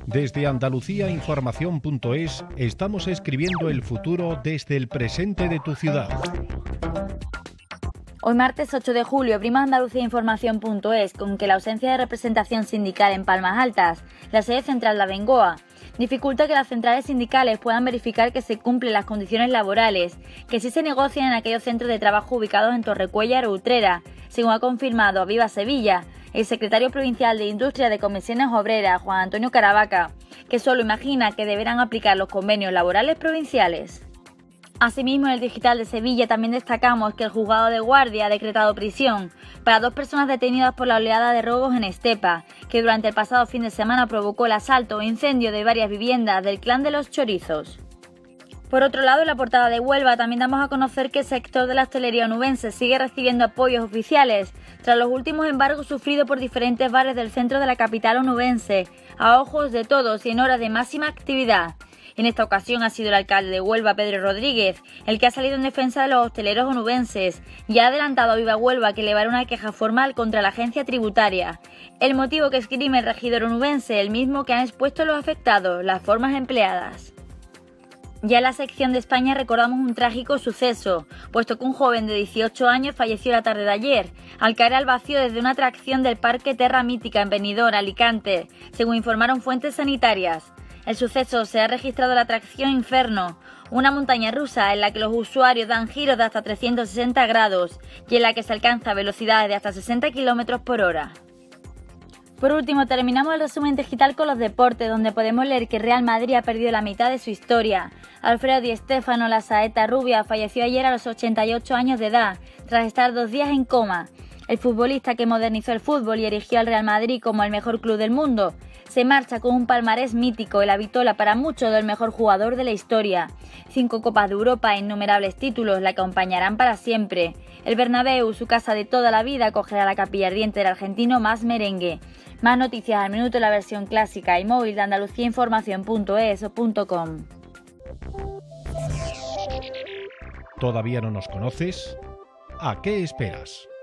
Desde andaluciainformación.es estamos escribiendo el futuro desde el presente de tu ciudad. Hoy martes 8 de julio abrimos andaluciainformación.es con que la ausencia de representación sindical en Palmas Altas, la sede central de Abengoa, dificulta que las centrales sindicales puedan verificar que se cumplen las condiciones laborales que sí se negocian en aquellos centros de trabajo ubicados en Torrecuéllar o Utrera, según ha confirmado a Viva Sevilla el secretario provincial de Industria de Comisiones Obreras, Juan Antonio Caravaca, que solo imagina que deberán aplicar los convenios laborales provinciales. Asimismo, en el Digital de Sevilla también destacamos que el juzgado de guardia ha decretado prisión para 2 personas detenidas por la oleada de robos en Estepa, que durante el pasado fin de semana provocó el asalto o incendio de varias viviendas del clan de los Chorizos. Por otro lado, en la portada de Huelva también damos a conocer que el sector de la hostelería onubense sigue recibiendo apoyos oficiales tras los últimos embargos sufridos por diferentes bares del centro de la capital onubense, a ojos de todos y en horas de máxima actividad. En esta ocasión ha sido el alcalde de Huelva, Pedro Rodríguez, el que ha salido en defensa de los hosteleros onubenses y ha adelantado a Viva Huelva que elevará una queja formal contra la agencia tributaria. El motivo que esgrime el regidor onubense, el mismo que han expuesto los afectados, las formas empleadas. Ya en la sección de España recordamos un trágico suceso, puesto que un joven de 18 años falleció la tarde de ayer, al caer al vacío desde una atracción del Parque Terra Mítica en Benidorm, Alicante, según informaron fuentes sanitarias. El suceso se ha registrado en la atracción Inferno, una montaña rusa en la que los usuarios dan giros de hasta 360 grados y en la que se alcanza velocidades de hasta 60 km por hora. Por último, terminamos el resumen digital con los deportes, donde podemos leer que Real Madrid ha perdido la mitad de su historia. Alfredo Di Stéfano, la saeta rubia, falleció ayer a los 88 años de edad, tras estar 2 días en coma. El futbolista que modernizó el fútbol y erigió al Real Madrid como el mejor club del mundo, se marcha con un palmarés mítico y la vitola para muchos del mejor jugador de la historia. 5 Copas de Europa e innumerables títulos la acompañarán para siempre. El Bernabéu, su casa de toda la vida, acogerá la capilla ardiente del argentino más merengue. Más noticias al minuto en la versión clásica y móvil de andaluciainformación.es o .com. ¿Todavía no nos conoces? ¿A qué esperas?